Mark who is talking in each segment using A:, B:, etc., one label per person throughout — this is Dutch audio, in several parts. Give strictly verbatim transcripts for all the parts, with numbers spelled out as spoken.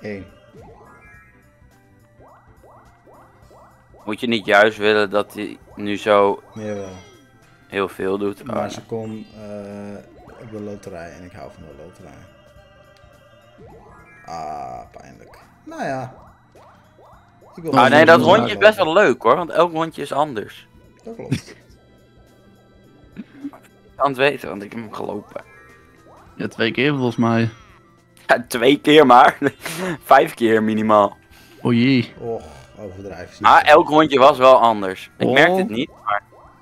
A: één.
B: Moet je niet juist willen dat hij nu zo
A: Jawel.
B: heel veel doet?
A: Maar
B: Oh,
A: ze kon uh, op de loterij en ik hou van de loterij. Ah, pijnlijk. Nou ja. Ik wil
B: ah nee, dat
A: rondje
B: rondje is best wel leuk hoor, want elk rondje is anders.
A: Dat klopt.
B: Ik kan het weten, want ik heb hem gelopen.
C: Ja, twee keer volgens mij.
B: Ja, twee keer maar. Vijf keer minimaal.
C: O jee.
A: Och, overdrijf.
B: Ah, elk rondje was wel anders. Ik
C: Oh.
B: merkte het niet, maar...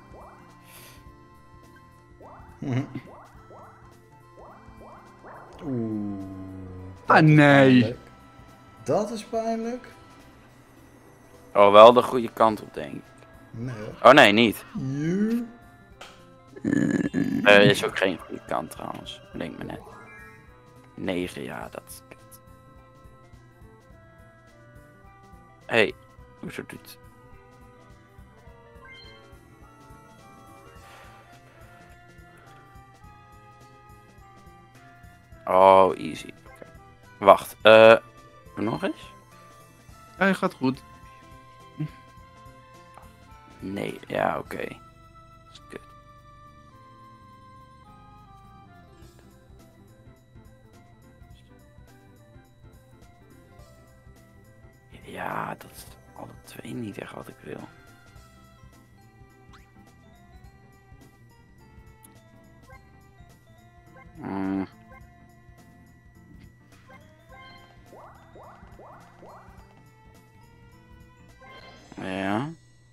A: Oeh.
C: Ah nee.
A: Pijnlijk. Dat is pijnlijk.
B: Oh, wel de goede kant op, denk ik.
A: Nee hoor.
B: Oh nee, niet.
A: You.
B: Er is ook geen goede kant trouwens. Denk me net. negen, ja, dat is kut. Hé, hey, hoezo doet... Oh, easy. Okay. Wacht, eh... Uh, nog eens?
C: Ja, gaat goed.
B: Nee, ja, oké. Okay. Dat is kut. Ja, dat is alle twee niet echt wat ik wil. Hmm. Ja.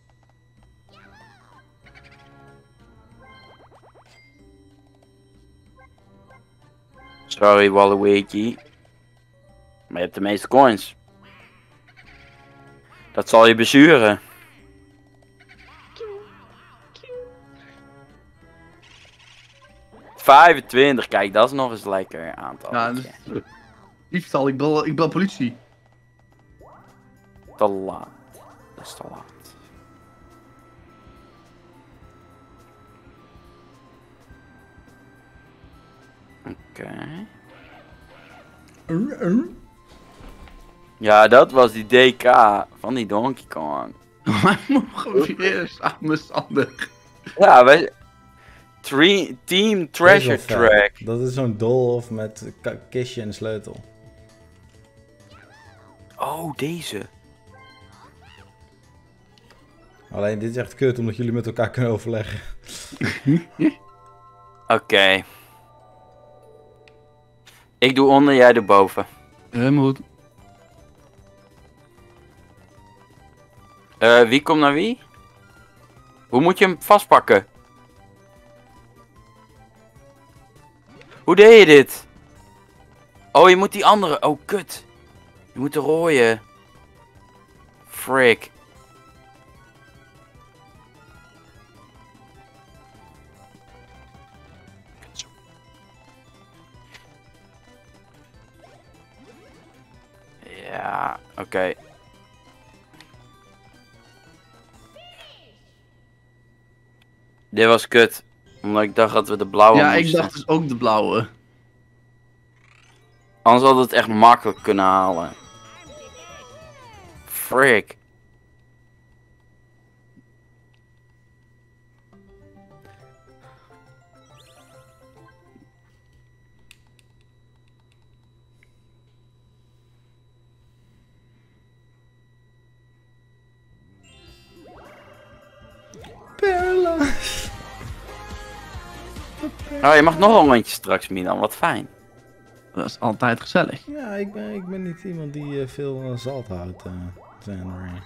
B: Sorry, Waluigi. Maar je hebt de meeste coins. Dat zal je bezuren. vijfentwintig, kijk, dat is nog eens lekker aantal.
C: Ja, dus... Diefstal, ik bel, ik bel politie.
B: Te laat. Dat is te laat. Oké. Okay.
A: Uh, uh.
B: Ja, dat was die D K van die Donkey Kong.
C: Wij mogen weer samen, Sander.
B: Ja, wij... Tree, team Treasure
A: Dat is wel vet.
B: Track.
A: Dat is zo'n doolhof met kistje en sleutel.
B: Oh, deze.
A: Alleen dit is echt kut omdat jullie met elkaar kunnen overleggen.
B: Oké. Okay. Ik doe onder, jij doet boven.
C: Helemaal goed.
B: Uh, wie komt naar wie? Hoe moet je hem vastpakken? Hoe deed je dit? Oh, je moet die andere. Oh, kut. Je moet de rode. Frick. Ja, oké. Okay. Dit was kut. Omdat ik dacht dat we de blauwe
C: Ja,
B: moesten.
C: ik dacht dus ook de blauwe.
B: Anders hadden we het echt makkelijk kunnen halen. Frick.
A: Paralyzed.
B: Oh, je mag nog een rondje straks, Milan. Wat fijn.
C: Dat is altijd gezellig.
A: Ja, ik ben, ik ben niet iemand die uh, veel uh, zalt houdt. Uh, Xander.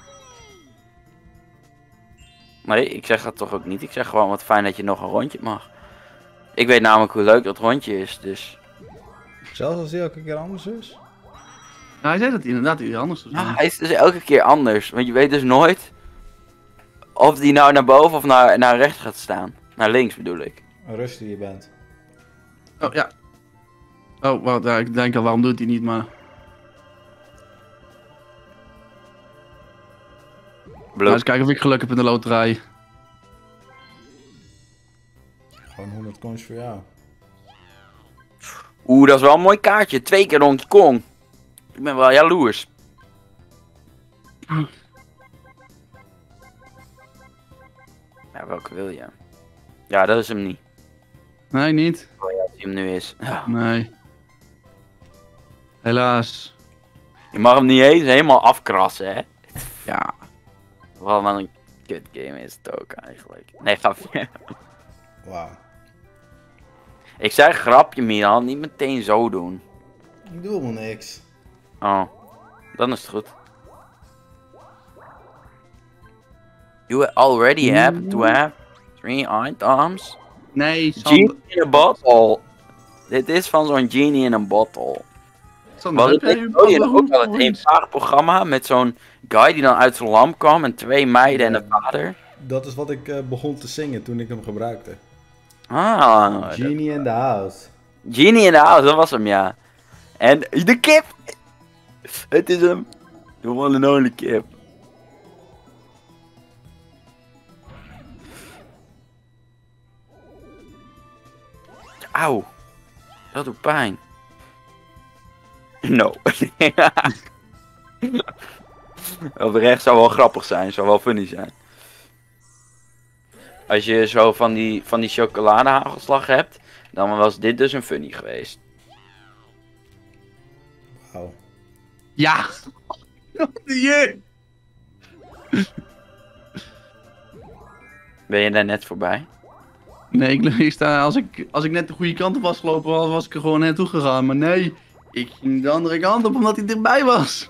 B: Nee, ik zeg dat toch ook niet. Ik zeg gewoon wat fijn dat je nog een rondje mag. Ik weet namelijk hoe leuk dat rondje is, dus...
A: Zelfs als die elke keer anders is?
C: Ja, hij zei dat hij inderdaad iets anders zou zijn.
B: Ja, hij is dus elke keer anders. Want je weet dus nooit... of die nou naar boven of naar, naar rechts gaat staan. Naar links bedoel ik.
A: Een rust die je bent.
C: Oh, ja. Oh, wacht, ja, ik denk al, waarom doet hij niet, maar... Nou, eens kijken of ik geluk heb in de loterij.
A: Gewoon honderd coins voor jou.
B: Oeh, dat is wel een mooi kaartje. Twee keer Donkey Kong. Ik ben wel jaloers. Ja, welke wil je? Ja, dat is hem niet.
C: Nee, niet.
B: Oh ja, die hem nu is. Ja.
C: Nee. Helaas.
B: Je mag hem niet eens helemaal afkrassen, hè?
C: Ja.
B: Wat wel een kut game is het ook eigenlijk. Nee, grapje.
A: Wauw.
B: Ik zei grapje, Milan. Niet meteen zo doen.
A: Ik doe helemaal niks.
B: Oh, dan is het goed. You already have to have three items.
C: Nee,
B: Genie
C: Sander.
B: in a bottle. Dit is van zo'n genie in een bottle.
C: Sander,
B: Was
C: heb
B: het
C: jij
B: in
C: een
B: België
C: andere
B: ook al het
C: goed
B: eenvoudig programma met zo'n guy die dan uit zijn lamp kwam en twee meiden en een vader?
A: Dat is wat ik uh, begon te zingen toen ik hem gebruikte.
B: Ah,
A: Genie in the house.
B: Genie in the house, dat was hem, ja. En de kip! Het is hem. The one and only kip. Auw. Dat doet pijn. No. Oprecht zou wel grappig zijn, zou wel funny zijn. Als je zo van die, van die chocoladehagelslag hebt, dan was dit dus een funny geweest.
A: Wauw.
C: Ja! Jee!
B: Ben je daar net voorbij?
C: Nee, ik, ik sta, als, ik, als ik net de goede kant op was gelopen, was, was ik er gewoon naartoe gegaan. Maar nee, ik ging de andere kant op omdat hij dichtbij was.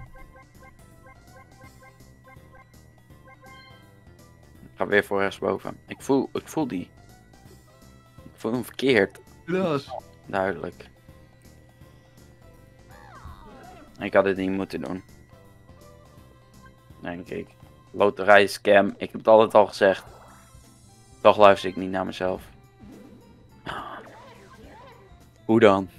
B: Ik ga weer voor rechtsboven. Ik voel, ik voel die. Ik voel hem verkeerd.
C: Ja.
B: Duidelijk. Ik had dit niet moeten doen. Denk ik. Loterij scam. Ik heb het altijd al gezegd. Toch luister ik niet naar mezelf. Hoe dan?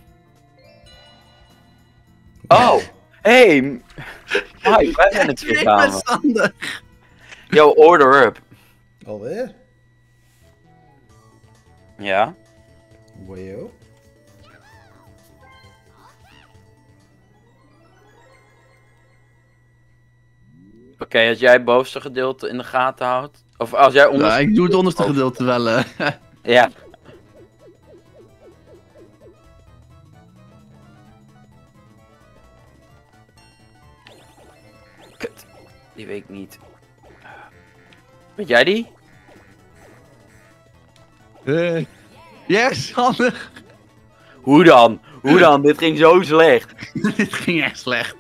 B: Oh! Hey! Mike, wij zijn het weer
C: Ik ben
B: samen.
C: Sander.
B: Yo, order up.
A: Alweer?
B: Ja?
A: Wajo.
B: Oké, okay, als jij het bovenste gedeelte in de gaten houdt. Of als jij onder.
C: Ja, ik doe het onderste gedeelte wel. Uh.
B: Ja. Kut. Die weet ik niet. Weet jij die?
C: Uh. Yes, Sander.
B: Hoe dan? Hoe dan? Dit ging zo slecht.
C: Dit ging echt slecht.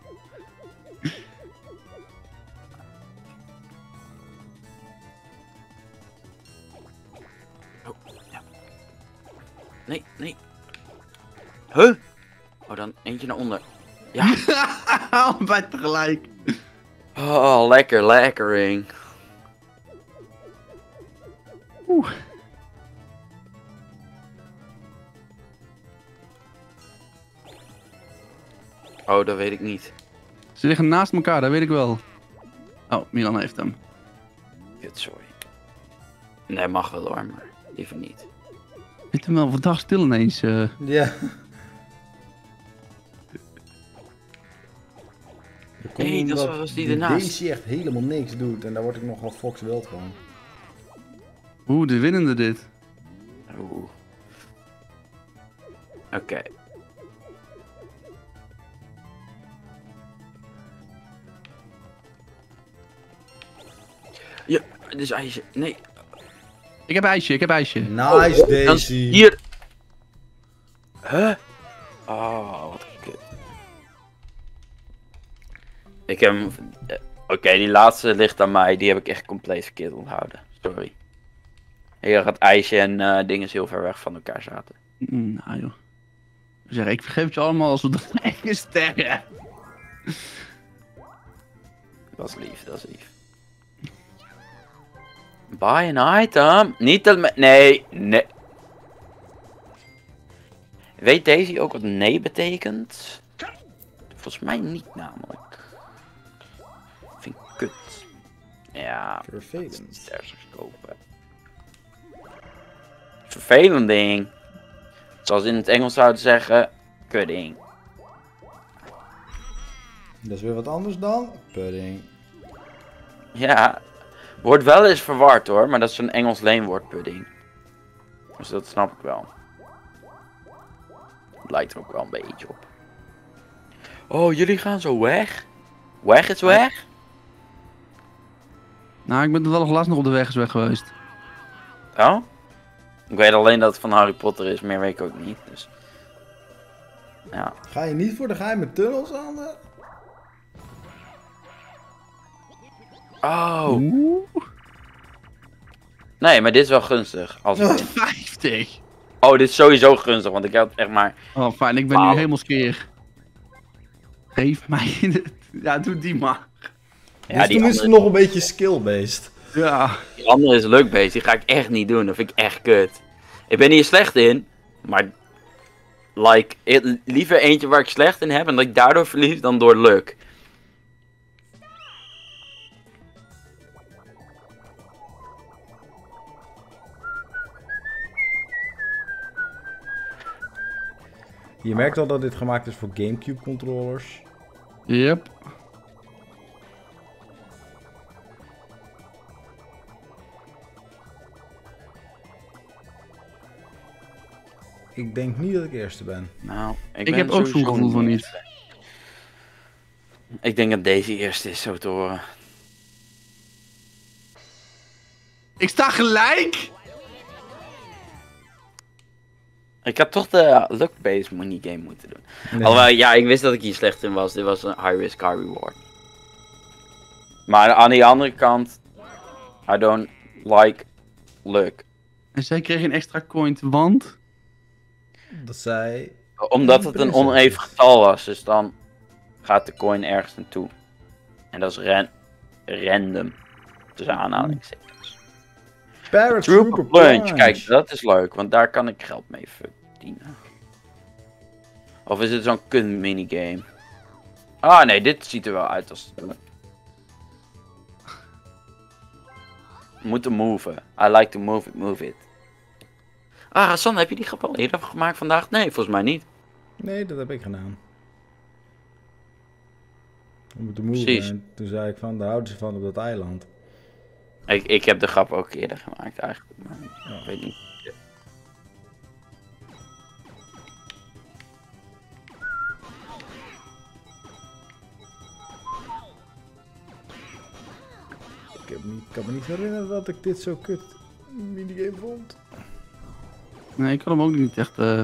B: Nee, nee. Huh? Oh, dan eentje naar onder. Ja.
C: Allebei tegelijk.
B: Oh, lekker, lekkering.
C: Oeh.
B: Oh, dat weet ik niet.
C: Ze liggen naast elkaar, dat weet ik wel. Oh, Milan heeft hem.
B: Kut, sorry. Nee, mag wel hoor, maar liever niet.
C: Ik vind hem wel vandaag stil ineens. Uh.
A: Ja.
B: Hey, dat was die ernaast.
A: Deze echt helemaal niks doet en daar word ik nogal Fox wild van.
C: Oeh, de winnende dit.
B: Oeh. Oké. Okay. Ja, dit is ijsje. Nee.
C: Ik heb ijsje, ik heb ijsje.
A: Nice,
B: oh,
A: Daisy.
B: Hier. Huh? Oh, wat kut. Ik heb hem... Oké, okay, die laatste ligt aan mij. Die heb ik echt compleet verkeerd onthouden. Sorry. Hier gaat ijsje en uh, dingen heel ver weg van elkaar zaten.
C: Mm, nou joh. Zeg, ik vergeef het je allemaal als we dat eigen sterren.
B: Dat is lief, dat is lief. Buy an item. Niet dat me... Nee, nee. Weet Daisy ook wat nee betekent? Volgens mij niet namelijk. Vind ik kut. Ja.
A: Vervelend.
B: Sterren kopen. Vervelend ding. Zoals in het Engels zouden zeggen. Kudding.
A: Dat is weer wat anders dan pudding.
B: Ja, wordt wel eens verward hoor, maar dat is een Engels leenwoord pudding. Dus dat snap ik wel. Het lijkt er ook wel een beetje op. Oh, jullie gaan zo weg? Weg is weg?
C: Nou, ik ben toevallig laatst nog op de weg is weg geweest.
B: Oh? Ik weet alleen dat het van Harry Potter is, meer weet ik ook niet. Dus. Ja.
A: Ga je niet voor de geheime tunnels aan? De...
B: Oh.
C: Oeh.
B: Nee, maar dit is wel gunstig. Als ik win.
C: vijftig.
B: Oh, dit is sowieso gunstig, want ik heb echt maar...
C: Oh, fijn. Ik ben
B: Wauw.
C: nu helemaal skeer. Geef mij het. Ja, doe die maar.
B: Ja,
A: dus
B: die
A: toen is het
B: andere,
A: nog een beetje skill-based.
C: Ja.
B: die andere is luck-based, die ga ik echt niet doen. Dat vind ik echt kut. Ik ben hier slecht in, maar... Like, it- liever eentje waar ik slecht in heb en dat ik daardoor verlies dan door luck.
A: Je merkt al dat dit gemaakt is voor Gamecube controllers.
C: Yep.
A: Ik denk niet dat ik eerste ben.
B: Nou, ik,
C: Ik
B: ben
C: heb ook zo'n
B: sowieso
C: gevoel van niet.
B: Ik denk dat deze eerste is, zo te horen.
C: Ik sta gelijk!
B: Ik had toch de luck-based minigame moeten doen.
A: Nee.
B: Alhoewel, ja, ik wist dat ik hier slecht in was. Dit was een high risk, high reward. Maar aan die andere kant, I don't like luck.
C: En zij kreeg een extra coin, want...
A: Dat zij...
B: Omdat het een
A: Prinses.
B: oneven getal was, dus dan gaat de coin ergens naartoe. En dat is ran random. Tussen aanhalingstekens.
A: Parrot
B: Trooper Plunge, kijk, dat is leuk, want daar kan ik geld mee verdienen. Of is het zo'n kut minigame? Ah nee, dit ziet er wel uit als... Moeten moven. I like to move it, move it. Ah, San, heb je die grap al eerder gemaakt vandaag? Nee, volgens mij niet.
A: Nee, dat heb ik gedaan. We moeten moven.
B: Precies.
A: En toen zei ik van, daar houden ze van op dat eiland.
B: Ik, ik heb de grap ook eerder gemaakt eigenlijk, maar ik weet niet.
A: Ik, heb niet, ik kan me niet herinneren dat ik dit zo kut minigame vond.
C: Nee, ik kan hem ook niet echt... eh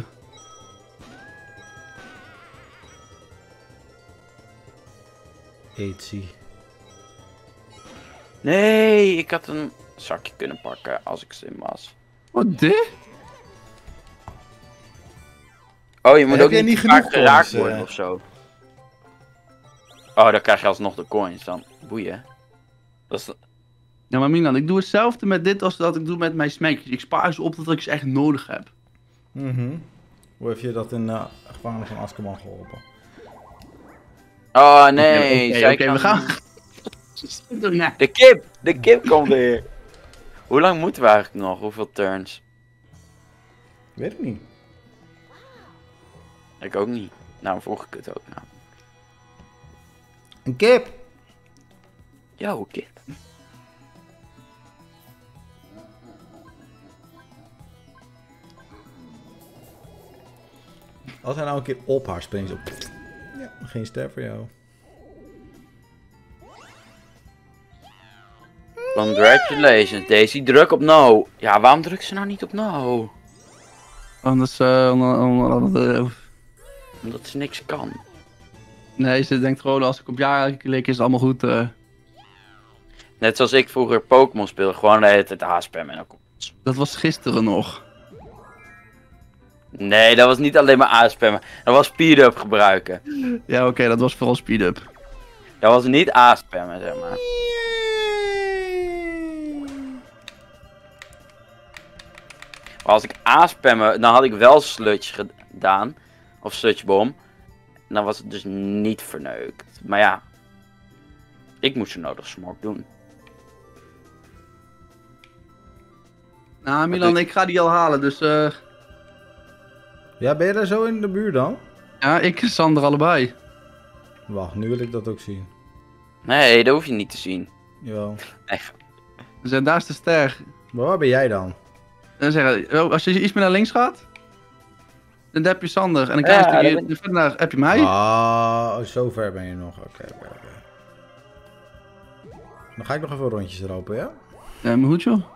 A: Etsy.
B: Nee, ik had een zakje kunnen pakken als ik slim was.
C: Wat dit?
B: Oh, je moet
A: Heb
B: ook
A: jij
B: niet,
A: niet
B: vaak
A: genoeg
B: geraakt
A: coins,
B: worden
A: eh?
B: of zo. Oh, dan krijg je alsnog de coins dan. Boeien. Dat is...
C: Ja, maar Milan, ik doe hetzelfde met dit als dat ik doe met mijn smackjes. Ik spaar ze op dat ik ze echt nodig heb.
A: Mhm. Hoe heb je dat in uh, gevangenen van Azkaban geholpen?
B: Oh nee,
C: Oké,
B: zij
C: oké,
B: kan-
C: we gaan. Doe nou.
B: De kip! De kip komt weer! Hoe lang moeten we eigenlijk nog? Hoeveel turns?
A: Weet ik niet.
B: Ik ook niet. Nou, vroeg ik het ook. Nou.
A: Een kip!
B: Yo, kip.
A: Als hij nou een keer op haar springt, zo... Ja, geen ster voor jou.
B: Congratulations, Daisy. Druk op no. Ja, waarom drukt ze nou niet op no?
C: Anders, eh, onder- onder- eh,
B: Omdat ze niks kan.
C: nee, ze denkt gewoon als ik op ja klik is het allemaal goed. eh.
B: Net zoals ik vroeger Pokémon speelde. Gewoon de hele tijd A-spammen en dan komt het.
C: Dat was gisteren nog.
B: Nee, dat was niet alleen maar A-spammen. Dat was speed-up gebruiken.
C: Ja, oké, dat was vooral speed-up.
B: Dat was niet A-spammen, zeg maar. Maar als ik A-spammen, dan had ik wel sludge gedaan. Of sludgebom. En dan was het dus niet verneukt. Maar ja. Ik moest zo nodig smok doen.
C: Nou, Milan, ik ga die al halen, dus eh
A: Ja, ben je daar zo in de buurt dan?
C: ja, ik en Sander allebei.
A: Wacht, nu wil ik dat ook zien.
B: Nee, dat hoef je niet te zien.
A: Jawel.
B: Nee.
C: Dus daar is de ster.
A: Maar waar ben jij dan?
C: Dan zeggen, oh, als je iets meer naar links gaat, dan heb je Sander. En een
B: Ja,
C: klein
B: dat
C: stukje verder heb je mij.
A: Ah, oh, zo ver ben je nog. Oké, oké, oké. Dan ga ik nog even rondjes lopen, ja?
C: Ja, maar goed joh.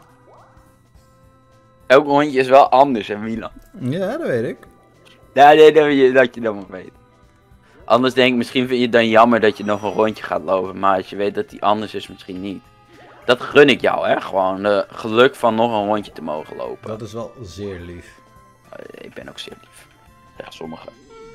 B: Elk rondje is wel anders, hè, Milan?
A: Ja, dat weet ik.
B: Nee, nee, dat je dat, je dat maar weet. Anders denk ik, misschien vind je het dan jammer dat je nog een rondje gaat lopen. Maar als je weet dat die anders is, misschien niet. Dat gun ik jou, hè. Gewoon de geluk van nog een rondje te mogen lopen.
A: Dat is wel zeer lief.
B: Uh, ik ben ook zeer lief. Zeggen sommigen.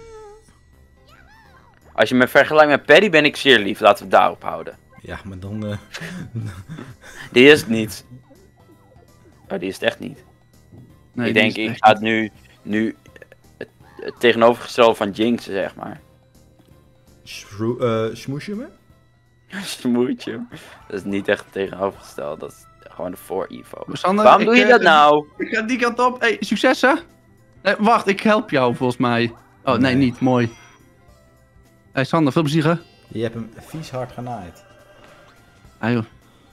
B: Als je me vergelijkt met Paddy, ben ik zeer lief. Laten we het daarop houden.
A: Ja, maar dan... Uh...
B: Die is het niet. Oh, die is het echt niet.
C: Nee,
B: ik
C: die
B: denk,
C: is
B: ik
C: echt
B: ga het nu, nu het, het tegenovergestelde van jinxen, zeg maar.
A: Shro uh, smoesje me?
B: Smoertje. Dat is niet echt het tegenovergestelde. Dat is gewoon de voor-evo.
C: Sander,
B: Waarom
C: ik,
B: doe je
C: eh,
B: dat nou?
C: Ik ga die kant op. Hey, succes hè? Nee, wacht, ik help jou volgens mij. Oh, nee,
A: Nee.
C: niet. Mooi. Hey Sander, veel plezier hè?
A: Je hebt hem vies hard genaaid.
C: Ah joh.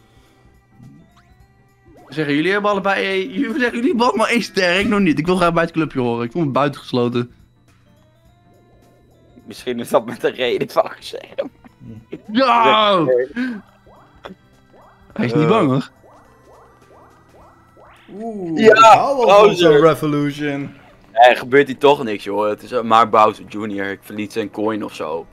C: Zeggen jullie hebben allebei, eh, jullie zeggen jullie hebben allemaal één ster, ik nog niet. Ik wil graag bij het clubje horen. Ik voel me buitengesloten.
B: Misschien is dat met de reden van gezegd.
C: Ja! Hij is niet
B: Eh.
C: bang hoor.
A: Oeh,
B: Ja,
A: ik hou wel van
B: Bowser.
A: zo'n revolution.
B: Er gebeurt hier toch niks, joh. Het is uh, Mark Bowser junior Ik verliet zijn coin of zo.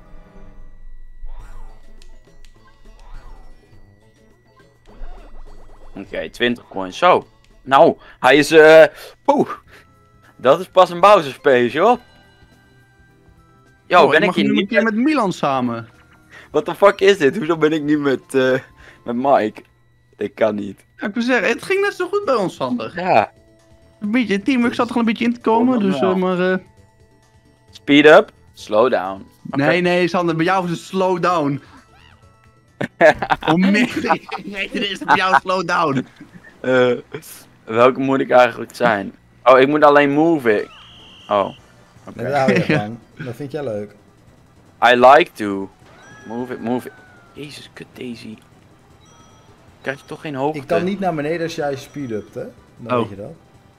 B: Oké, okay, twintig coins. Zo. Nou, hij is eh. Poeh. Dat is pas een Bowser space, joh. Yo,
C: Oh,
B: ben ik
C: mag
B: hier
C: nu een
B: niet
C: keer
B: met...
C: met Milan samen.
B: What the fuck is dit? Hoezo ben ik niet met, eh met Mike? Ik kan niet.
C: Ja, ik wil zeggen, het ging net zo goed bij ons, Sander.
B: Ja.
C: Een beetje, teamwork zat er al een beetje in te komen,
B: Oh,
C: dus
B: wel.
C: uh, maar... Uh...
B: Speed up. Slow down. Oké.
C: Nee, nee, Sander, bij jou is het slow down. Hoe meer nee, dit is het bij jou slow down.
B: Eh, welke moet ik eigenlijk zijn? Oh, ik moet alleen move. Oh. Oké.
A: Nee, daar hou je van. Dat vind jij leuk.
B: I like to. Move it, move it. Jezus, kut Daisy. Krijg je toch geen hoogte?
A: Ik kan niet naar beneden als jij speed upt, hè? Dan
C: Oh.
A: weet je dat.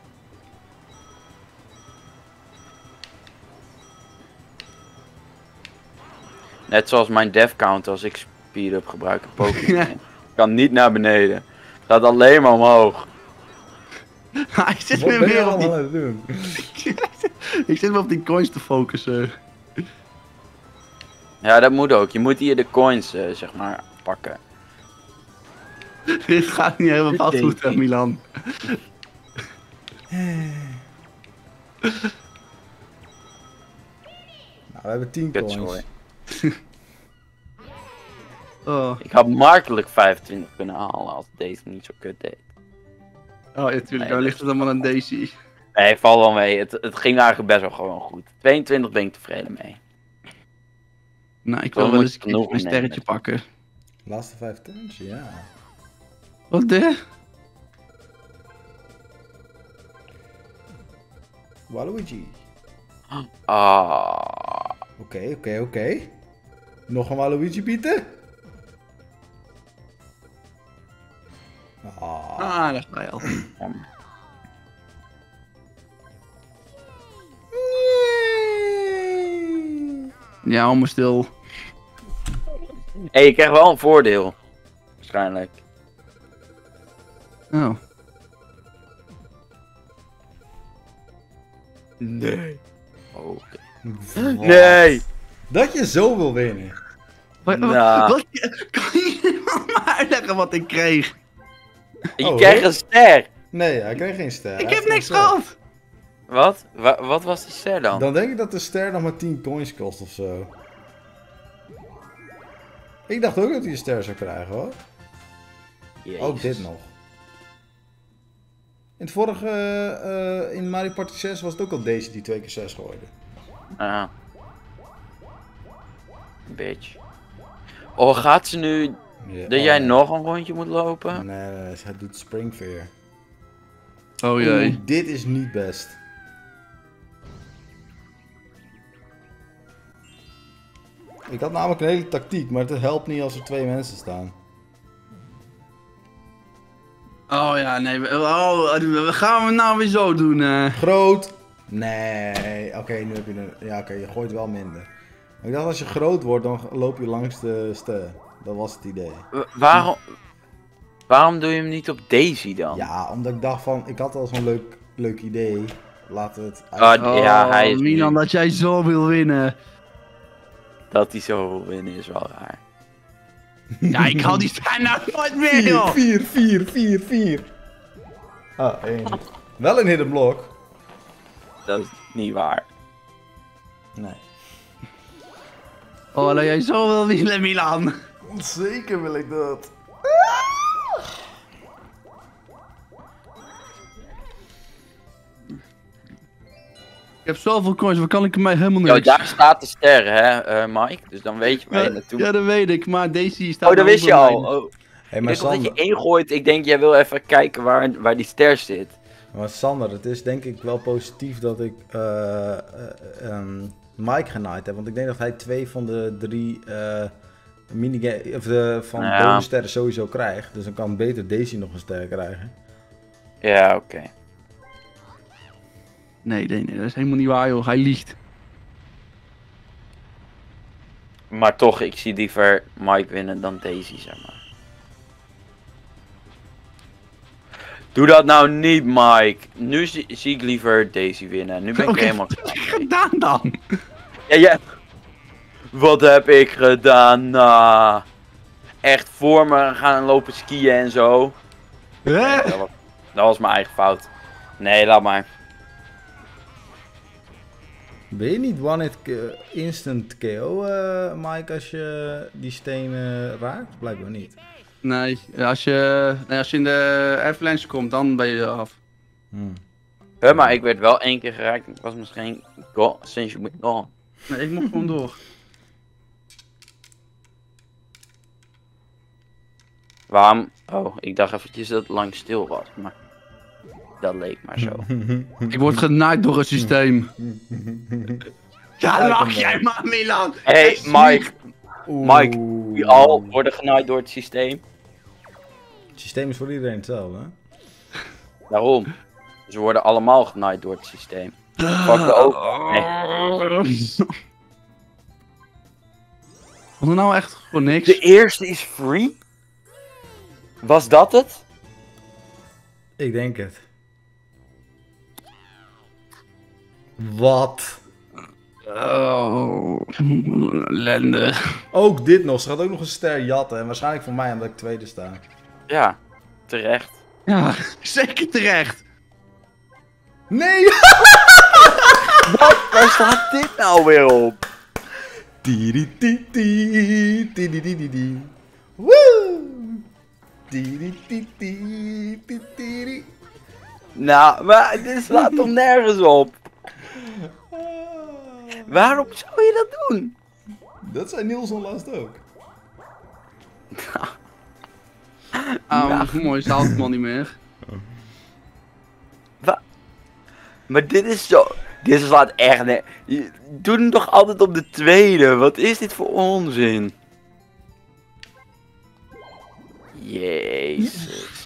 B: Net zoals mijn death count als ik speed up gebruik in Pokémon. Ik kan niet naar beneden. Het gaat alleen maar omhoog.
C: Hij zit
A: Wat
C: weer
A: ben je
C: weer op
A: allemaal
C: die...
A: aan het doen?
C: Ik zit weer op die coins te focussen.
B: Ja, dat moet ook. Je moet hier de coins, eh, zeg maar, pakken.
C: Dit gaat niet helemaal vast goed, hè, Milan.
A: Nou, we hebben tien
B: Kut,
A: coins.
B: sorry.
C: Oh,
B: Ik had makkelijk vijfentwintig kunnen halen als deze niet zo kut deed.
C: oh ja, tuurlijk.
B: Nee,
C: Nou
B: dat-
C: ligt het allemaal aan Daisy.
B: Nee, val wel mee. Het, het ging eigenlijk best wel gewoon goed. tweeëntwintig ben ik tevreden mee.
C: Nou, ik
B: Dan
C: wil wel
B: moet
C: eens
B: je
C: een keertje
B: genoeg
C: mijn sterretje
B: nemen.
C: pakken.
A: Laatste vijf turns, ja.
C: Wat de?
A: Waluigi.
B: Ah.
A: Oké, oké, oké. Nog een Waluigi bieten? Ah.
C: Ah, daar ga je al.
B: Um,
C: Ja, hou maar stil.
B: hey, je krijgt wel een voordeel. Waarschijnlijk.
C: Oh.
B: Nee. Oké.
A: Wat?
B: Nee!
A: Dat je zo wil winnen.
C: Wat,
B: Nou.
C: wat, kan je maar uitleggen wat ik kreeg?
B: Je
A: Oh,
B: krijgt
A: hoor.
B: een ster!
A: Nee, hij kreeg geen ster.
C: Ik
A: Hij
C: heb
A: heeft
C: niks
A: geen ster.
C: gehad.
B: Wat? Wa- wat was die ster dan?
A: Dan denk ik dat de ster nog maar tien coins kost of zo. Ik dacht ook dat hij een ster zou krijgen hoor.
B: Jezus.
A: Ook dit nog. In het vorige, eh, in Mario Party zes was het ook al deze die twee keer zes gooide.
B: Ah. Bitch. Oh, gaat ze nu
A: Ja,
B: dat
A: oh,
B: jij
A: nee.
B: nog een rondje moet lopen?
A: Nee, nee, nee, hij doet Springfear.
C: Oh jee.
A: Oeh, dit is niet best. Ik had namelijk een hele tactiek, maar het helpt niet als er twee mensen staan.
C: Oh ja, nee. we- Oh, we gaan we nou weer zo doen? eh?
A: Groot! Nee, oké, nu heb je een... Ja, oké, je gooit wel minder. Maar ik dacht, als je groot wordt, dan loop je langs de ster. Dat was het idee.
B: Wa- Waarom, waarom doe je hem niet op Daisy dan?
A: Ja, omdat ik dacht van, ik had al zo'n leuk, leuk idee. Laten we het...
B: Ah, ja, hij is
C: Oh, Milan,
B: nu-
C: dat jij zo wil winnen.
B: Dat hij zo wil winnen is wel raar.
C: Ja, ik hou die staan nou nooit meer, joh.
A: vier, vier, vier, vier. Ah, één. Wel een hidden block.
B: Dat is niet waar.
A: Nee.
C: Oh, dat jij zo wil winnen, Milan.
A: Zeker wil ik dat.
C: Ik heb zoveel coins, waar kan ik ermee helemaal
B: Yo,
C: niks?
B: daar staat de ster, hè, eh, Mike? Dus dan weet je waar je
C: Ja,
B: naartoe
C: ja, dat weet ik, maar Daisy staat
B: Oh, dat
C: nou
B: wist je
C: bij
B: al.
C: mij.
B: Oh.
A: Hey,
B: Ik
A: maar
B: denk dat je
A: Sander,
B: ingooit. Ik denk, jij wil even kijken waar, waar die ster zit.
A: maar Sander, het is denk ik wel positief dat ik eh eh, ehm, Mike genaaid heb. Want ik denk dat hij twee van de drie eh minigame, of de, van
B: Ja.
A: bonussterren sowieso krijgt. Dus dan kan beter Daisy nog een ster krijgen.
B: Ja, oké.
C: Nee, nee, nee, dat is helemaal niet waar, joh. Hij liegt.
B: Maar toch, ik zie liever Mike winnen dan Daisy, zeg maar. Doe dat nou niet, Mike. Nu zie, zie ik liever Daisy winnen. Nu ben ik
C: Oké,
B: helemaal...
C: wat heb je gedaan dan?
B: Ja, ja. Wat heb ik gedaan? Nou, echt voor me gaan lopen skiën en zo.
C: Hè?
B: Nee, dat, was, dat was mijn eigen fout. Nee, laat maar.
A: Ben je niet one-hit k- instant K O, eh, Mike, als je die stenen raakt? Blijkbaar niet.
C: Nee, als je, nee, als je in de avalanche komt, dan ben je er af.
A: Hmm.
B: Huh, maar ik werd wel één keer geraakt. Ik was misschien... Go, sinds je moet... Oh.
C: Nee, ik moet gewoon door.
B: Waarom? Oh, ik dacht eventjes dat het lang stil was, maar... Dat leek maar zo.
C: Ik word genaaid door het systeem. Ja, lach jij maar, Milan!
B: Hey, Mike. Mike,
A: Oeh.
B: Die al worden genaaid door het systeem.
A: Het systeem is voor iedereen hetzelfde, hè?
B: Daarom. Ze worden allemaal genaaid door het systeem. Fuck de ook. Nee.
C: Was er nou echt gewoon niks?
B: De eerste is free? Was dat het?
A: Ik denk het. Wat?
C: Oh, ellende.
A: Ook dit nog. Ze gaat ook nog een ster jatten. En waarschijnlijk voor mij omdat ik tweede sta.
B: Ja, terecht.
C: Ja, zeker terecht.
A: Nee!
B: Wat? Waar staat dit nou weer op?
A: Tiri-ti-ti, tiri-ti-ti-ti. Woe! Tiri-ti-ti, ti-tiri.
B: Nou, maar dit slaat toch nergens op? Waarom zou je dat doen?
A: Dat zei Niels onlast ook.
C: Ah,
B: Ja.
C: mooi, ze haalt het man niet meer.
B: Maar dit is zo... Dit slaat echt ne... Je doet hem toch altijd op de tweede? Wat is dit voor onzin? Jezus.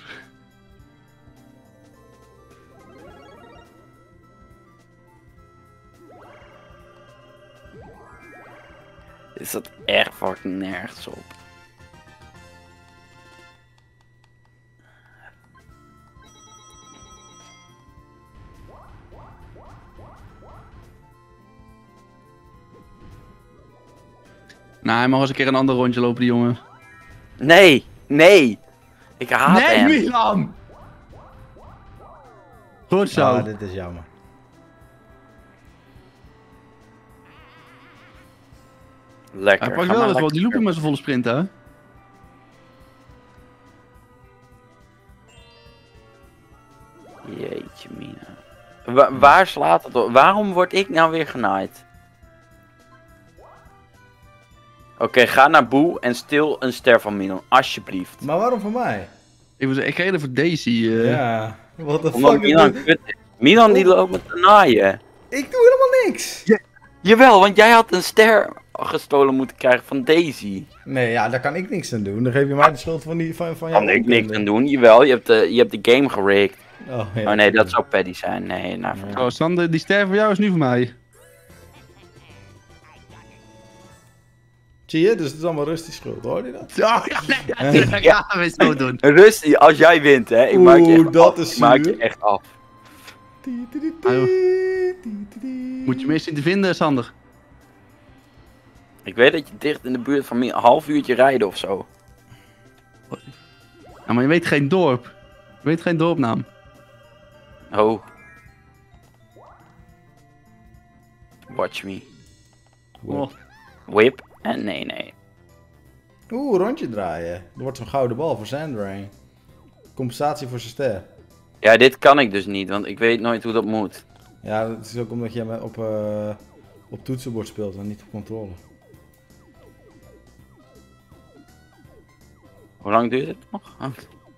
B: Is dat echt fucking nergens op?
C: Nou, hij mag eens een keer een ander rondje lopen, die jongen.
B: Nee, nee. Ik haat
C: Nee,
B: hem.
C: Milan! Goed zo.
A: Ah, dit is jammer.
B: Lekker.
C: Hij pakt
B: ga
C: wel
B: maar
C: eens wat, die
B: lekker.
C: loopt met zijn volle sprint, hè?
B: Jeetje mina. Wa- waar slaat het op? Waarom word ik nou weer genaaid? Oké, ga naar Boe en stil een ster van Milan, alsjeblieft.
A: Maar waarom voor mij?
C: Ik, was, ik ga eerder voor Daisy. eh.
A: Ja, what the
B: Omdat
A: fuck is
B: Milan
A: dit?
B: kut is. Milan die loopt met te naaien.
A: Ik doe helemaal niks.
B: Jawel, want jij had een ster gestolen moeten krijgen van Daisy.
A: Nee, ja, daar kan ik niks aan doen. Dan geef je mij de schuld van, die, van, van jouw
B: Kan ik
A: onkunde.
B: niks aan doen. Jawel, je hebt de, je hebt de game gerigged.
A: Oh, ja,
B: Oh nee, dat zou Paddy zijn. Nee, nou,
A: Ja.
C: Oh, Sander, die ster voor jou is nu voor mij.
A: Zie je? Dus het is allemaal Rusty schuld, hoor je dat?
C: Oh, ja, nee, ja, dat
B: Ja.
C: gaan we zo doen.
B: Rusty, als jij wint, hè. Ik maak je
A: Oeh,
B: echt
A: dat
B: af.
A: is
B: Ik maak
A: zuur.
B: je echt af.
C: Moet je me eens zien te vinden, Sander?
B: Ik weet dat je dicht in de buurt van meer een half uurtje rijden of zo.
C: Ja, maar je weet geen dorp. Je weet geen dorpnaam.
B: Oh. Watch me.
C: Oh.
B: Whip. En nee, nee.
A: Oeh, rondje draaien. Er wordt zo'n gouden bal voor Sandrain. Compensatie voor zijn ster.
B: Ja, dit kan ik dus niet, want ik weet nooit hoe dat moet.
A: Ja, dat is ook omdat je met- op, eh, op toetsenbord speelt en niet op controle.
B: Hoe lang duurt het nog? Oh.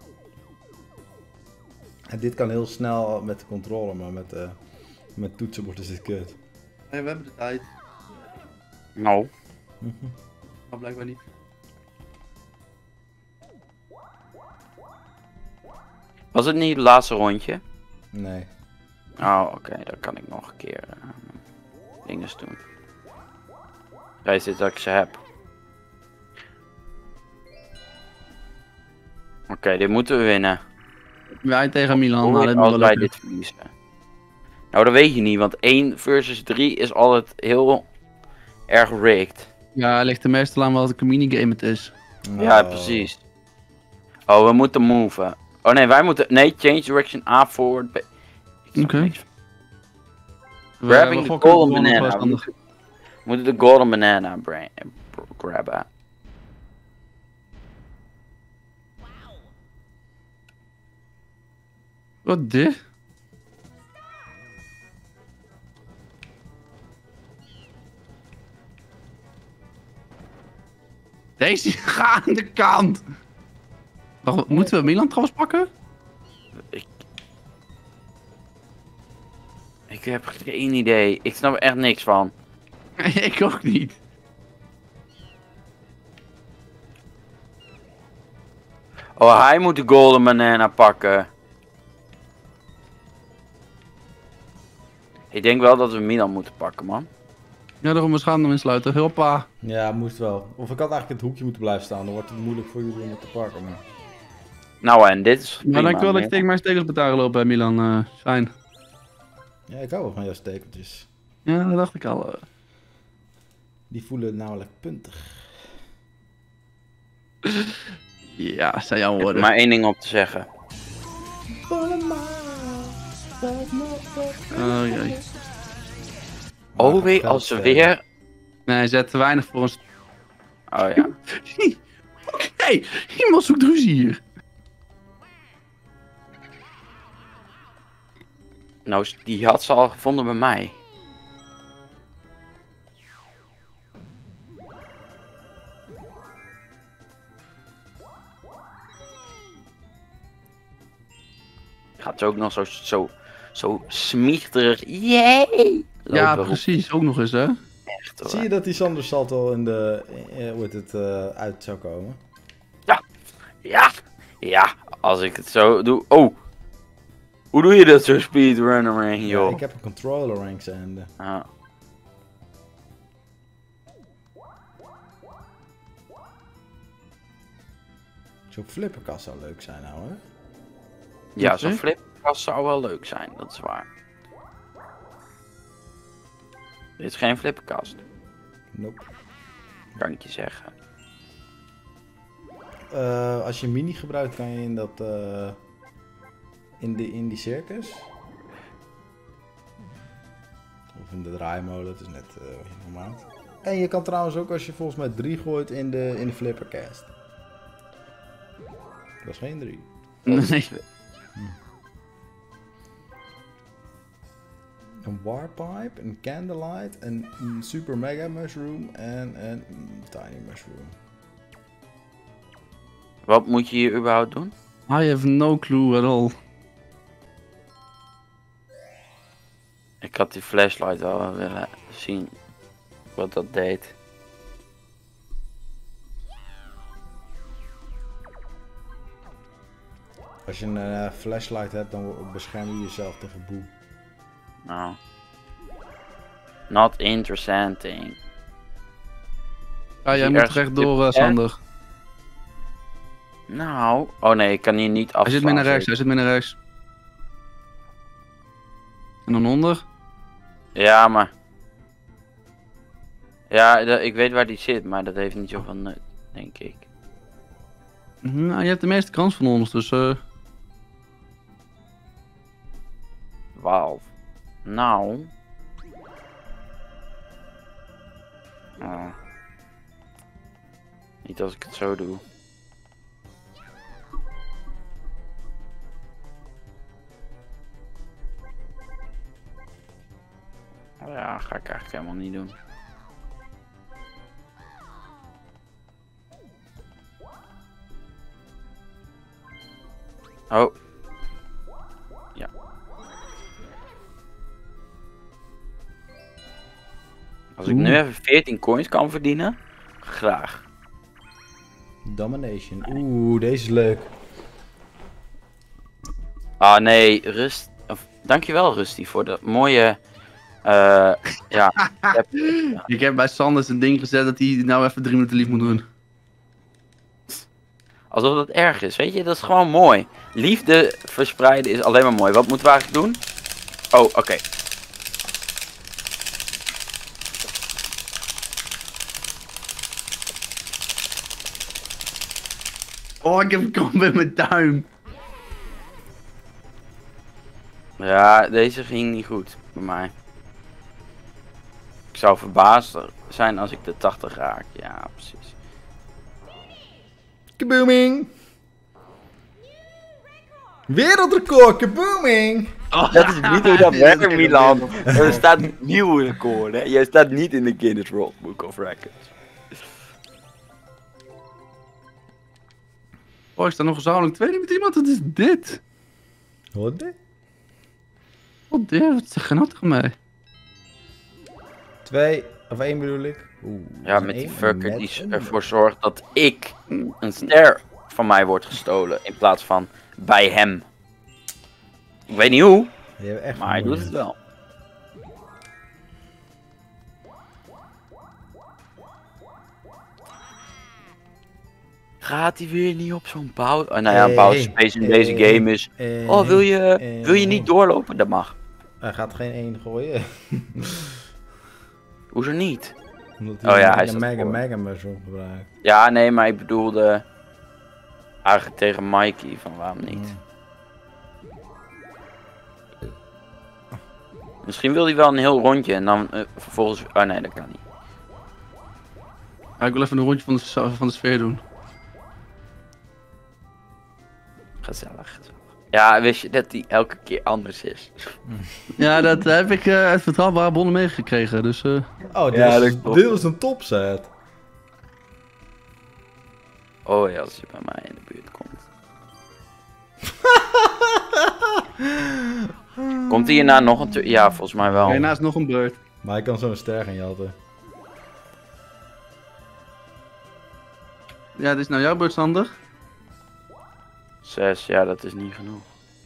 A: En dit kan heel snel met de controle, maar met, eh met toetsenbord is dit kut.
C: Nee, we hebben de tijd.
B: Nou.
C: Maar blijkbaar niet.
B: Was het niet het laatste rondje?
A: Nee.
B: Oh, oké, dan kan ik nog een keer uh, dingen doen. Prijs dit dat ik ze heb. Oké, okay, dit moeten we winnen.
C: Wij tegen Milan.
B: Hoe
C: Nou,
B: weet
C: dat
B: als
C: moet wel
B: wij
C: lukken.
B: dit verliezen? Nou, dat weet je niet, want één versus drie is altijd heel erg rigged.
C: Ja, ligt de meestal aan wat een minigame het is.
B: Ja,
A: Oh.
B: precies. Oh, we moeten moven. Oh nee, wij moeten... Nee, change direction A forward. B. Ik snap
C: Oké.
B: niks.
C: We-
B: Grabbing
C: we
B: the
C: gokken
B: golden
C: gewoon nog
B: banana.
C: wel,
B: We
C: Sander.
B: moeten, we moeten de golden banana bra- grabben.
C: Wat dit? Deze gaat aan de kant. Wacht, moeten we Milan trouwens pakken?
B: Ik... Ik heb geen idee. Ik snap er echt niks van.
C: Ik ook niet.
B: Oh, hij moet de golden banana pakken. Ik denk wel dat we Milan moeten pakken, man.
C: Ja, daarom we gaan hem insluiten. Hoppa.
A: Ja, moest wel. Of ik had eigenlijk het hoekje moeten blijven staan, dan wordt het moeilijk voor jullie om het te pakken. Maar...
B: Nou en, dit is
C: Maar
B: prima,
C: dankjewel dat je
B: man.
C: tegen mijn stekels bent aangelopen, Milan. eh fijn.
A: Ja, ik hou wel van jouw stekeltjes.
C: Ja, dat dacht ik al. eh.
A: Die voelen namelijk puntig.
C: Ja, zijn jouw
B: Ik heb
C: woorden.
B: maar één ding op te zeggen.
C: Oh jee.
B: Oh, weer als ze weer...
C: Nee, hij zet te weinig voor ons.
B: Oh ja.
C: Oké, iemand zoekt ruzie hier.
B: Nou, die had ze al gevonden bij mij. Gaat ze ook nog zo, zo, zo smichterig. Yay!
C: Ja,
B: lopen
C: precies. Ook nog eens, hè?
B: Echt, hoor.
A: Zie je dat die Sander Salto in de, eh, hoe heet het, eh, uit zou komen?
B: Ja, ja, als ik het zo doe. Oh! Hoe doe je dat zo speedrunnen,
A: Ja,
B: joh?
A: ik heb een controller rank zenden.
B: Ah.
A: Zo'n flipperkast zou leuk zijn nou, hè?
B: Ja,
C: Oké.
B: zo'n flipkast zou wel leuk zijn, dat is waar. Dit is geen flipkast,
A: Nope.
B: kan ik je zeggen.
A: Eh, als je mini gebruikt, kan je in dat, eh, in, de, in die circus. Of in de draaimolen, het is net eh, wat je nog maakt. En je kan trouwens ook, als je volgens mij drie gooit, in de, in de flippercast. Dat is geen drie.
C: Nee.
A: Een warpipe, een candlelight, een, een super mega mushroom en een tiny mushroom.
B: Wat moet je hier überhaupt doen?
C: I have no clue at all.
B: Ik had die flashlight wel willen zien wat dat deed.
A: Als je een uh, flashlight hebt, dan bescherm je jezelf tegen boe.
B: Nou. Not interesting.
C: Ja, jij
B: die
C: moet
B: ergens
C: recht door, uh,
B: op-
C: Sander.
B: Nou. Oh nee, ik kan hier niet af.
C: Hij zit meer naar rechts, hij zit meer naar rechts. En dan onder?
B: Ja, maar. Ja, de- ik weet waar die zit, maar dat heeft niet zoveel nut, denk ik.
C: Nou, je hebt de meeste kans van ons, dus eh...
B: twaalf. Nou. Ah. Niet als ik het zo doe. Ja, ga ik eigenlijk helemaal niet doen. Oh. Ja. Als ik nu even veertien coins kan verdienen, graag.
A: Domination. Oeh, deze is leuk.
B: Ah nee, Rust. Of, dankjewel Rusty voor de mooie. eh ja.
C: Ik heb bij Sander een ding gezet dat hij nou even drie minuten lief moet doen.
B: Alsof dat erg is, weet je, dat is gewoon mooi. Liefde verspreiden is alleen maar mooi. Wat moeten we eigenlijk doen? Oh, oké. Okay.
C: Oh, ik heb een kom met mijn duim.
B: Ja, deze ging niet goed bij mij. Ik zou verbaasd zijn als ik de tachtig raak. Ja, precies.
A: Kabooming! Wereldrecord, kabooming!
B: Oh, dat is niet hoe dat werkt, Milan. Er staat nieuw record, hè. Jij staat niet in de Guinness World Book of Records.
C: Oh, ik sta nog gezamenlijk tweede met iemand. Wat is dit?
A: Wat dit?
C: Wat dit? Wat zeg je nou tegen mij?
A: Twee, of één bedoel ik. Oeh,
B: Ja,
A: dat is
B: met die
A: één
B: fucker
A: met
B: die
A: een-
B: ervoor zorgt dat ik een ster van mij wordt gestolen in plaats van bij hem. Ik weet niet hoe,
A: Je hebt echt
B: maar hij doet het
A: moeite.
B: wel. Gaat hij weer niet op zo'n bouw? Oh, nou ja,
A: Hey,
B: bouw space in
A: hey,
B: deze game is.
A: Eh,
B: Oh, wil je,
A: eh,
B: wil je niet doorlopen? Dat mag.
A: Hij gaat geen één gooien.
B: Hoezo niet?
A: Omdat
B: Oh ja, hij
A: een
B: staat
A: mega
B: voor.
A: mega mushroom gebruikt.
B: Ja, nee, maar ik bedoelde eigenlijk tegen Mikey van waarom niet.
A: Mm.
B: Misschien wil hij wel een heel rondje en dan uh, vervolgens. Oh nee, dat kan niet.
C: Ja, ik wil even een rondje van de, s- van de sfeer doen.
B: Gezellig, gezellig. Ja, wist je dat die elke keer anders is?
C: Ja, dat heb ik uh, uit vertrouwbare bronnen meegekregen, dus eh...
A: Oh, dit,
B: Ja,
A: is,
B: dat klopt.
A: dit was een topset.
B: Oh ja, als je bij mij in de buurt komt. Komt hij hierna nog een... tu- Ja, volgens mij wel.
C: hiernaast nog een beurt.
A: Maar hij kan zo'n ster gaan jatten.
C: Ja, dit is nou jouw beurt, Sander.
B: Zes, ja, dat is niet genoeg.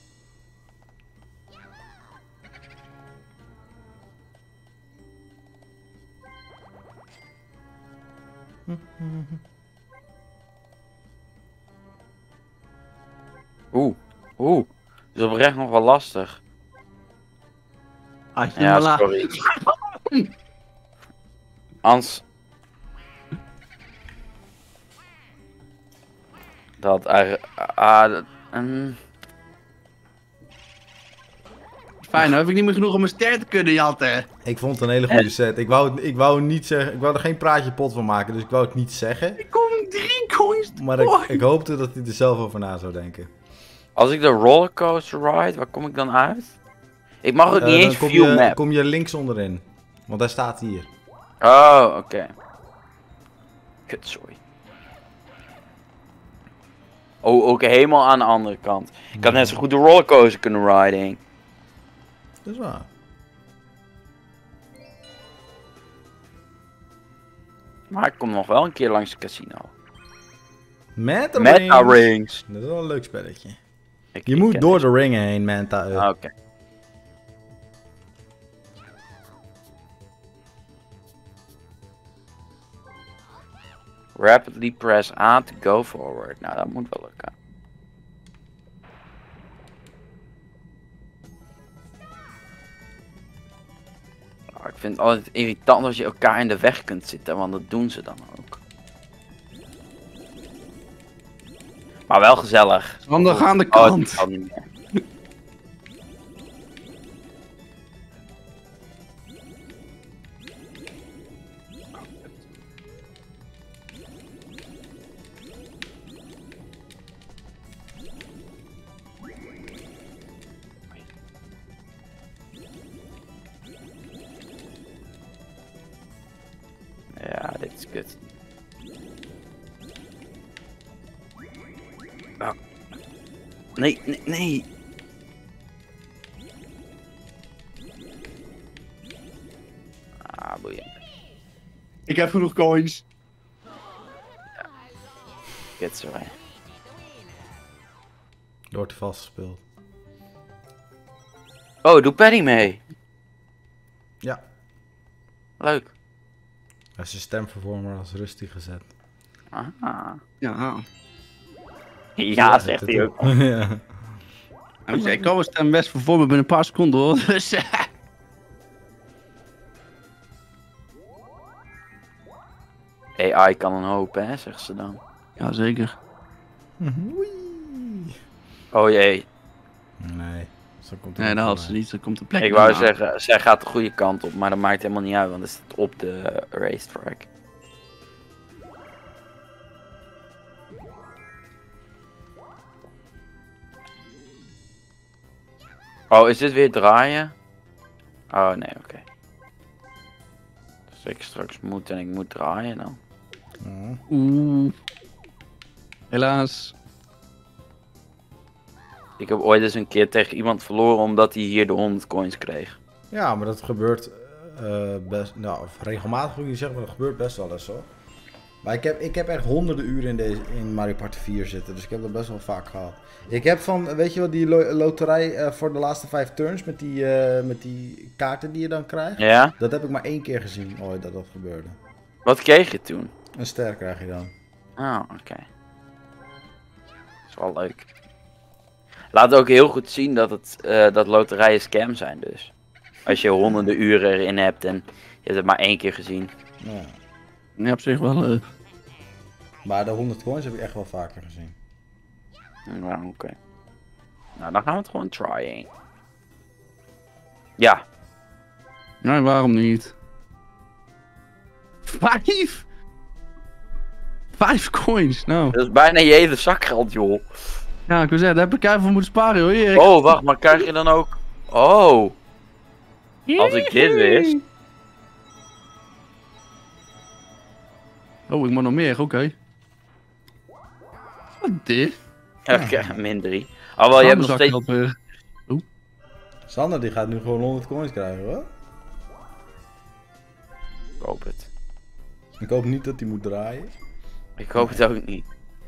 B: Oeh, oeh. Dat is oprecht nog wel lastig.
C: Ah,
B: Ja, sorry. Ans. Dat eigenlijk. Ah, dat, mm,
C: Fijn, nou heb ik niet meer genoeg om een ster te kunnen jatten.
A: Ik vond het een hele goede set. Ik wou, het, ik wou het niet zeggen. Ik wou er geen praatje pot van maken, dus ik wou het niet zeggen.
C: Ik kom drie coins
A: Maar ik, ik hoopte dat hij er zelf over na zou denken.
B: als ik de rollercoaster ride, waar kom ik dan uit? Ik mag ook
A: Eh,
B: niet
A: dan
B: eens
A: kom
B: view
A: je,
B: map.
A: kom je links onderin. Want hij staat hier.
B: Oh, oké. Okay. Kut, sorry. Oh, ook helemaal aan de andere kant. Ik had net zo goed de rollercoaster kunnen riding.
A: Dat is waar.
B: Maar ik kom nog wel een keer langs het casino.
A: Met de
B: Meta
A: rings.
B: rings.
A: Dat is wel een leuk spelletje.
B: Ik,
A: Je
B: ik
A: moet
B: ken
A: door
B: deze.
A: de ringen heen, Manta.
B: Ah, oké. Rapidly press A to go forward. Nou, dat moet wel lukken. Oh, ik vind het altijd irritant als je elkaar in de weg kunt zitten, want dat doen ze dan ook. Maar wel gezellig.
C: Sander, ga aan de
B: Oh,
C: kant.
B: dat kan niet meer. Ja, dit is kut. Ah. Nee, nee, nee. Ah, boeien.
C: Ik heb genoeg coins.
B: Kut, sorry.
A: Door te vast gespeeld.
B: Oh, doe Penny mee.
A: Ja.
B: Leuk.
A: Hij is zijn stemvervormer als rustig gezet.
B: Ah.
C: Ja.
B: Ja, zegt
A: dat
B: hij ook.
A: ja.
C: Hij zei, ik kan mijn stem best vervormen binnen een paar seconden hoor. Dus, eh.
B: A I kan een hoop, hè, zegt ze dan.
C: ja, zeker.
A: Wee.
B: Oh jee.
A: Nee. Zo komt het
C: Nee,
A: niet
C: dat had
A: voorbij.
C: ze niet. Er komt een plek.
B: Ik wou
C: daarna.
B: zeggen, zij gaat de goede kant op, maar dat maakt helemaal niet uit, want het staat op de racetrack. Oh, is dit weer draaien? Oh nee, oké. Dus ik straks moet en ik moet draaien dan.
A: Oh.
C: Oeh. Helaas.
B: Ik heb ooit eens een keer tegen iemand verloren omdat hij hier de honderd coins kreeg.
A: Ja, maar dat gebeurt eh, best, nou, of regelmatig moet je zeggen, maar dat gebeurt best wel eens hoor. Maar ik heb, ik heb echt honderden uren in, deze, in Mario Party vier zitten, dus ik heb dat best wel vaak gehad. Ik heb van, weet je wat, die lo loterij uh, voor de laatste vijf turns met die, uh, met die kaarten die je dan krijgt.
B: Ja?
A: Dat heb ik maar één keer gezien ooit dat dat gebeurde.
B: Wat kreeg je toen?
A: Een ster krijg je dan.
B: Oh, oké. Okay. Dat is wel leuk. Laat ook heel goed zien dat, het, uh, dat loterijen scam zijn dus. Als je honderden uren erin hebt en je hebt het maar één keer gezien.
A: Ja.
C: Ja, op zich wel. Uh...
A: Maar de honderd coins heb ik echt wel vaker gezien.
B: Nou, oké. Okay. Nou, dan gaan we het gewoon tryen. Ja.
C: Nee, waarom niet? Vijf? Vijf coins, nou.
B: Dat is bijna je hele zakgeld, joh.
C: Ja, ik wil zeggen, daar heb ik even voor moeten sparen, hoor. Erik.
B: Oh, wacht, maar krijg je dan ook... Oh. Als ik dit wist...
C: Oh, ik moet nog meer, oké. Okay. Wat dit?
B: Oké, okay, min drie. Oh, wel, je hebt nog steeds...
C: Weer.
A: Sander die gaat nu gewoon honderd coins krijgen hoor.
B: Ik hoop het.
A: Ik hoop niet dat hij moet draaien.
B: Ik hoop het ook niet.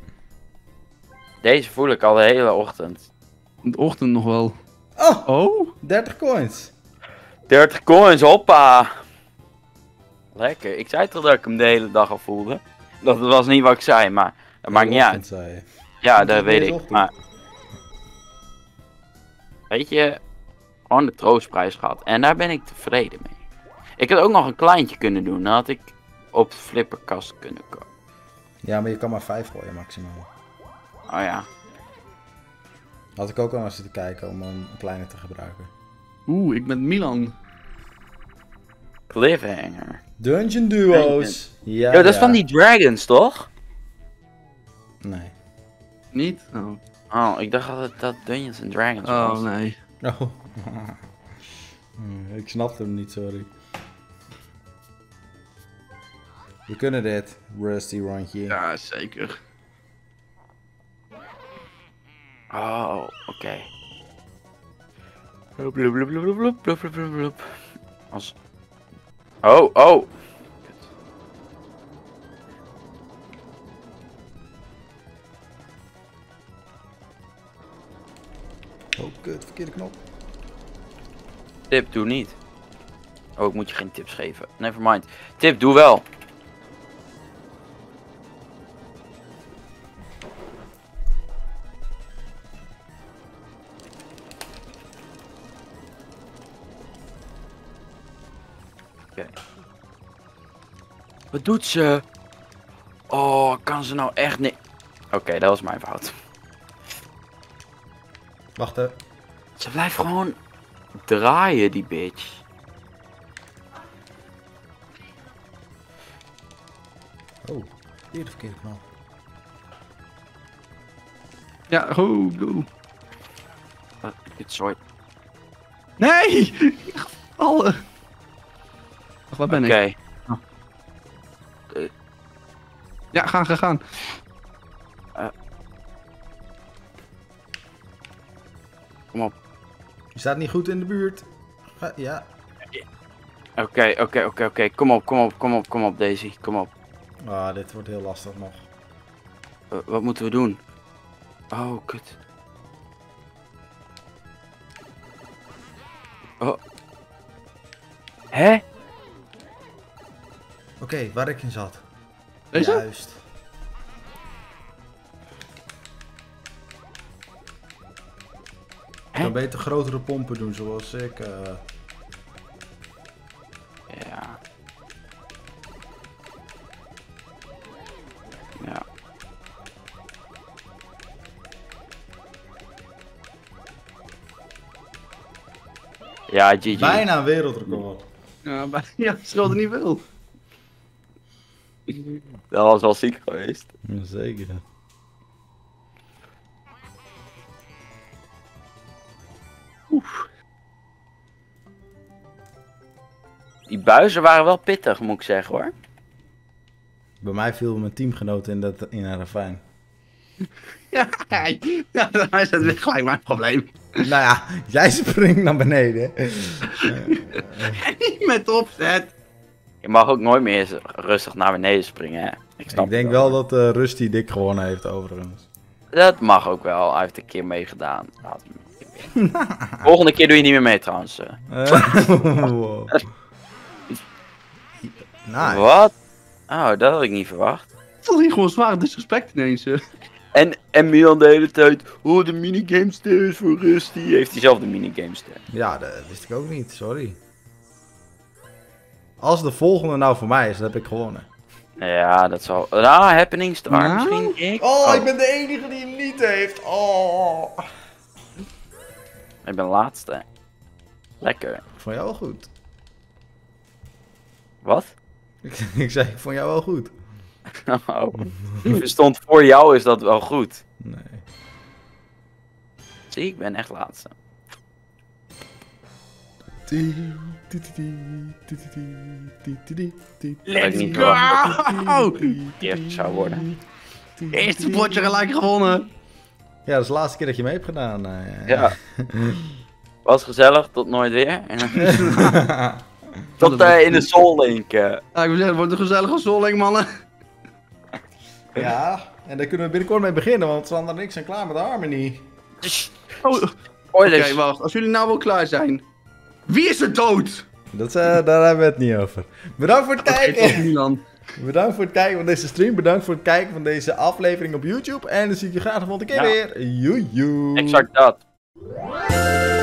B: Deze voel ik al de hele ochtend.
C: In de ochtend nog wel.
A: Oh,
C: Oh?
A: dertig coins.
B: dertig coins, hoppa. Lekker. Ik zei toch dat ik hem de hele dag al voelde. Dat was niet wat ik zei, maar dat maakt niet uit.
A: Zei je.
B: Ja,
A: Komt
B: dat
A: het
B: weet
A: deze
B: ik.
A: ochtend?
B: Maar... Weet je, gewoon de troostprijs gehad. En daar ben ik tevreden mee. Ik had ook nog een kleintje kunnen doen. Dan had ik op de flipperkast kunnen komen.
A: Ja, maar je kan maar vijf gooien maximaal.
B: Oh ja.
A: Had ik ook al naar zitten kijken om een kleine te gebruiken.
C: Oeh, ik ben Milan.
B: Cliffhanger.
A: Dungeon duo's. Ja,
B: Yo, dat is
A: ja.
B: van die dragons, toch?
A: Nee.
C: Niet? Oh,
B: Oh, ik dacht dat dat Dungeons and Dragons was.
C: oh nee.
A: Oh. Hmm, ik snapte hem niet, sorry. We kunnen dit, Rusty rondje.
C: Ja, zeker.
B: Oh, oké. Okay. Bloep, bloep, bloep, bloep, bloep, bloep, bloep, bloep, bloep. Als... Oh, oh.
A: Oh, kut, verkeerde knop.
B: Tip, doe niet. Oh, ik moet je geen tips geven. Nevermind. Tip, doe wel. Oké. Okay. Wat doet ze? Oh, kan ze nou echt niet... Oké, okay, dat was mijn fout.
A: Wacht hè.
B: Ze blijft gewoon draaien, die bitch.
A: Oh, weer de verkeerde knop.
C: Ja, go, go.
B: Uh, dit soort.
C: Nee! Alle. Ach, waar ben
B: Oké.
C: ik? Oh.
B: Uh,
C: ja, gaan, gaan, gaan.
B: Uh. Kom op.
A: Je staat niet goed in de buurt. Ga, ja.
B: Oké, oké, oké, oké. Kom op, kom op, kom op, kom op, Daisy. Kom op.
A: Ah, dit wordt heel lastig nog.
B: Uh, wat moeten we doen? Oh, kut. Oh. Hè?
A: Oké, okay, waar ik in zat.
C: Deze?
A: Juist. Ik kan beter grotere pompen doen zoals ik. Uh...
B: Ja. Ja. Ja, G G.
A: Bijna een wereldrecord.
C: Ja, maar ja, het scheelde niet veel.
B: Dat was wel ziek geweest.
A: Zeker.
B: Oef. Die buizen waren wel pittig, moet ik zeggen hoor.
A: Bij mij viel mijn teamgenoot in, dat, in een ravijn.
C: Ja, ja, dat is het weer gelijk mijn probleem.
A: Nou ja, jij springt naar beneden.
C: Niet met opzet.
B: Je mag ook nooit meer rustig naar beneden springen, hè. Ik, snap
A: Ik denk
B: wel,
A: wel dat uh, Rusty dik gewonnen heeft overigens.
B: Dat mag ook wel. Hij heeft een keer meegedaan. Laat hem een keer mee. Volgende keer doe je niet meer mee trouwens.
A: Uh, wow. Nice.
B: Wat? Oh, dat had ik niet verwacht.
C: Dat is gewoon zwaar disrespect ineens. hè.
B: En, en Milan de hele tijd, oh de minigamester is voor Rusty. Heeft hij zelf de minigamester?
A: Ja, dat wist ik ook niet, sorry. Als de volgende nou voor mij is, dan heb ik gewonnen.
B: Ja, dat zal... Ah, Happening Star
C: Nou?
B: misschien ik?
A: Oh, ik ben de enige die hem niet heeft. Oh.
B: Ik ben laatste. Lekker.
A: Ik vond jou wel goed.
B: Wat?
A: Ik, ik zei, ik vond jou wel goed.
B: Oh. Ik verstond, voor jou is dat wel goed.
A: Nee.
B: Zie, ik ben echt laatste.
C: Let's
B: niet
C: go!
B: Eerst zou worden.
C: Eerste potje gelijk gewonnen.
A: Ja, dat is de laatste keer dat je mee hebt gedaan. Uh,
B: Ja. Was gezellig, tot nooit weer. Tot uh, in de Soul Link. Uh.
C: Ja, ik wil zeggen, het wordt een gezellige zolling, mannen.
A: Ja, en daar kunnen we binnenkort mee beginnen, want Sander en ik zijn klaar met de Harmony.
C: Oh, Oké,
B: Spoilers.
C: wacht. Als jullie nou wel klaar zijn. Wie is er dood?
A: Dat, uh, daar hebben we het niet over. Bedankt voor het kijken.
C: Oké, tot Milan.
A: Bedankt voor het kijken van deze stream. Bedankt voor het kijken van deze aflevering op YouTube. En dan zie ik je graag de volgende keer
B: Ja.
A: weer. Joejoe.
B: Exact dat.